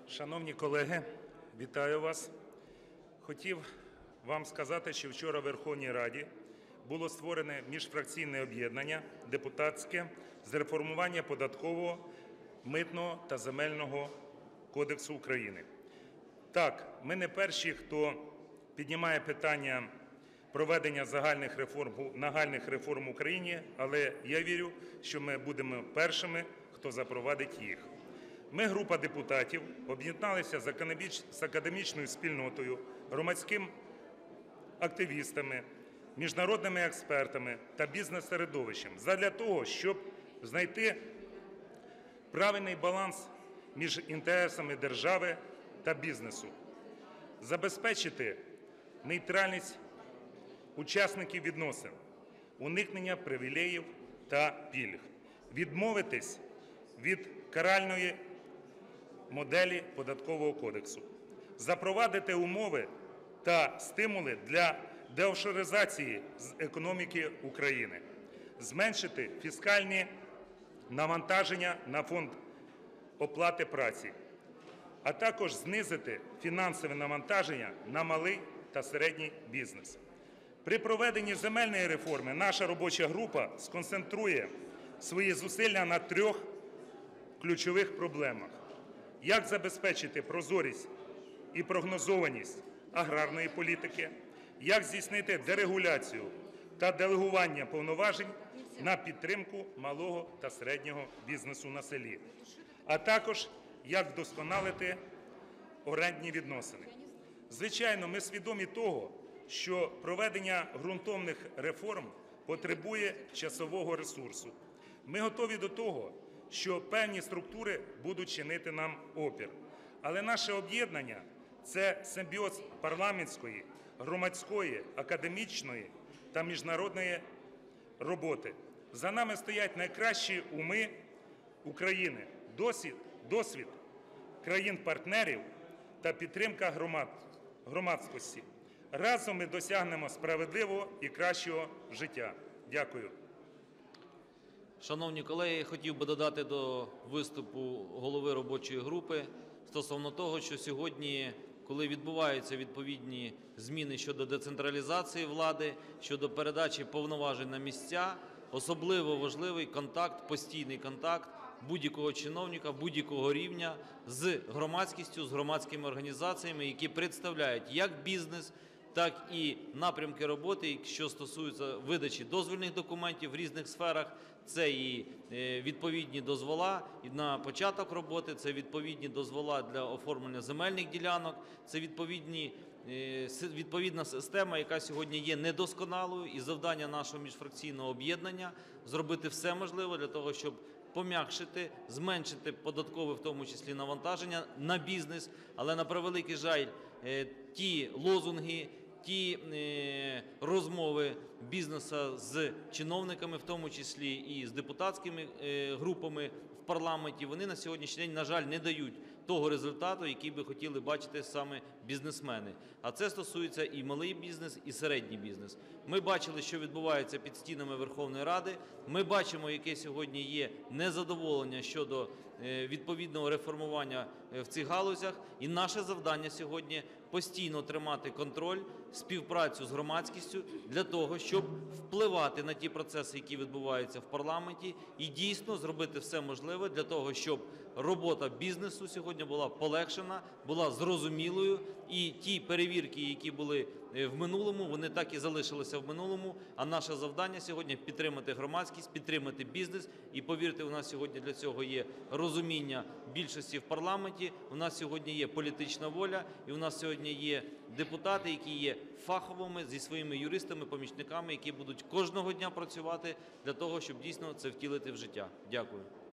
Шановні колеги, вітаю вас. Хотів вам сказати, що вчора в Верховній Раді було створене міжфракційне об'єднання депутатське з реформування податкового, митного та земельного кодексу України. Так, ми не перші, хто піднімає питання проведення нагальних реформ в Україні, але я вірю, що ми будемо першими, хто запровадить їх. Ми, група депутатів, об'єдналися з академічною спільнотою, громадськими активістами, міжнародними експертами та бізнес-середовищем задля того, щоб знайти правильний баланс між інтересами держави та бізнесу, забезпечити нейтральність учасників відносин, уникнення привілеїв та пільг, відмовитись від каральної моделі Податкового кодексу, запровадити умови та стимули для деофшоризації з економіки України, зменшити фіскальні навантаження на фонд оплати праці, а також знизити фінансове навантаження на малий та середній бізнес. При проведенні земельної реформи наша робоча група сконцентрує свої зусилля на 3 ключових проблемах: як забезпечити прозорість і прогнозованість аграрної політики, як здійснити дерегуляцію та делегування повноважень на підтримку малого та середнього бізнесу на селі, а також як вдосконалити орендні відносини. Звичайно, ми свідомі того, що проведення ґрунтовних реформ потребує часового ресурсу. Ми готові до того, що певні структури будуть чинити нам опір. Але наше об'єднання – це симбіоз парламентської, громадської, академічної та міжнародної роботи. За нами стоять найкращі уми України, досвід країн-партнерів та підтримка громадськості. Разом ми досягнемо справедливого і кращого життя. Дякую. Шановні колеги, хотів би додати до виступу голови робочої групи стосовно того, що сьогодні, коли відбуваються відповідні зміни щодо децентралізації влади, щодо передачі повноважень на місця, особливо важливий контакт, постійний контакт будь-якого чиновника, будь-якого рівня з громадськістю, з громадськими організаціями, які представляють як бізнес, так і напрямки роботи, що стосуються видачі дозвільних документів в різних сферах. Це і відповідні дозволи на початок роботи, це відповідні дозволи для оформлення земельних ділянок, це відповідна система, яка сьогодні є недосконалою, і завдання нашого міжфракційного об'єднання – зробити все можливе для того, щоб пом'якшити, зменшити податкове, в тому числі, навантаження на бізнес. Але, на превеликий жаль, ті лозунги, ті розмови бізнесу з чиновниками, в тому числі і з депутатськими групами в парламенті, вони на сьогоднішній день, на жаль, не дають того результату, який би хотіли бачити саме бізнесмени. А це стосується і малий бізнес, і середній бізнес. Ми бачили, що відбувається під стінами Верховної Ради. Ми бачимо, яке сьогодні є незадоволення щодо відповідного реформування в цих галузях. І наше завдання сьогодні – постійно тримати контроль, співпрацю з громадськістю для того, щоб впливати на ті процеси, які відбуваються в парламенті, і дійсно зробити все можливе для того, щоб робота бізнесу сьогодні була полегшена, була зрозумілою, і ті перевірки, які були в минулому, вони так і залишилися в минулому. А наше завдання сьогодні – підтримати громадськість, підтримати бізнес. І повірте, у нас сьогодні для цього є розуміння більшості в парламенті, у нас сьогодні є політична воля, і у нас сьогодні є депутати, які є фаховими, зі своїми юристами, помічниками, які будуть кожного дня працювати для того, щоб дійсно це втілити в життя. Дякую.